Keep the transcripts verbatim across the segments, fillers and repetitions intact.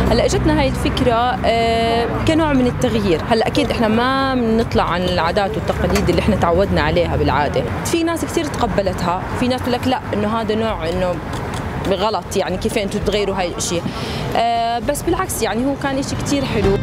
هلا اجتنا هاي الفكره كنوع من التغيير. هلا اكيد احنا ما بنطلع عن العادات والتقاليد اللي احنا تعودنا عليها بالعاده. في ناس كثير تقبلتها، في ناس تقول لك لا انه هذا نوع انه غلط، يعني كيف انتم تغيروا هاي الاشياء. بس بالعكس يعني هو كان شيء كثير حلو.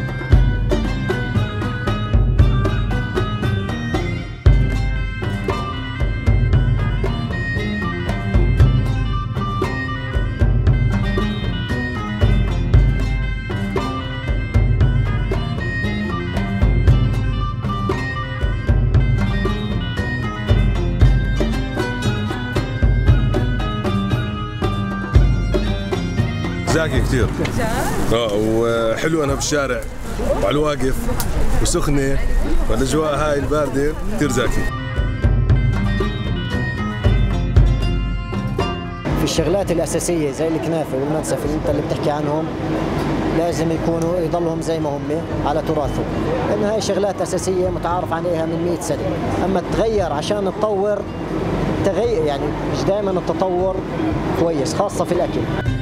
زاكي كثير اه وحلو انا بالشارع وعلى الواقف وسخنه والاجواء هاي البارده كثير زاكي. في الشغلات الاساسيه زي الكنافه والمنسف اللي انت اللي بتحكي عنهم لازم يكونوا يضلهم زي ما هم على تراثهم، لانه هاي شغلات اساسيه متعارف عليها من مئة سنه. اما تغير عشان تطور تغير، يعني مش دائما التطور كويس خاصه في الاكل.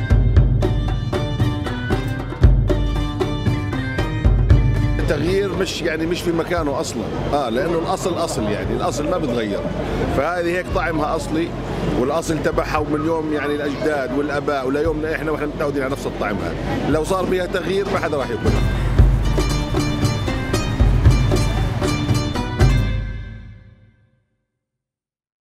التغيير مش يعني مش في مكانه اصلا، اه لانه الاصل اصل، يعني الاصل ما بتغير. فهذه هيك طعمها اصلي والاصل تبعها ومن يوم يعني الاجداد والاباء وليومنا احنا واحنا متعودين على نفس الطعم هذا. لو صار فيها تغيير ما حدا راح ياكلها.